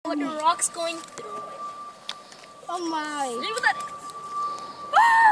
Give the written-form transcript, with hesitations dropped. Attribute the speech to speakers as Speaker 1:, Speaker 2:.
Speaker 1: What the rocks going through it.
Speaker 2: Oh my.
Speaker 1: Look at that. Ah!